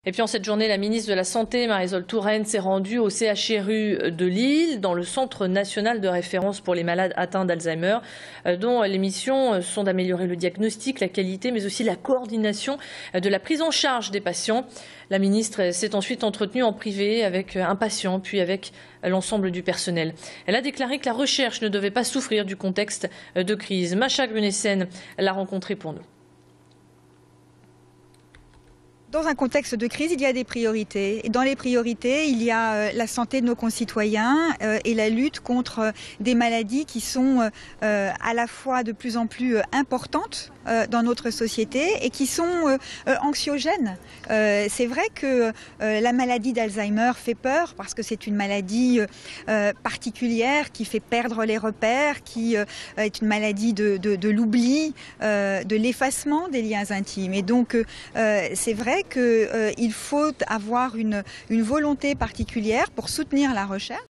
Et puis en cette journée, la ministre de la Santé, Marisol Touraine, s'est rendue au CHRU de Lille, dans le Centre national de référence pour les malades atteints d'Alzheimer, dont les missions sont d'améliorer le diagnostic, la qualité, mais aussi la coordination de la prise en charge des patients. La ministre s'est ensuite entretenue en privé avec un patient, puis avec l'ensemble du personnel. Elle a déclaré que la recherche ne devait pas souffrir du contexte de crise. Macha Grunessen l'a rencontrée pour nous. Dans un contexte de crise, il y a des priorités. Et dans les priorités, il y a la santé de nos concitoyens et la lutte contre des maladies qui sont à la fois de plus en plus importantes dans notre société et qui sont anxiogènes. C'est vrai que la maladie d'Alzheimer fait peur parce que c'est une maladie particulière qui fait perdre les repères, qui est une maladie de l'oubli, de l'effacement des liens intimes. Et donc c'est vrai qu'il faut avoir une volonté particulière pour soutenir la recherche.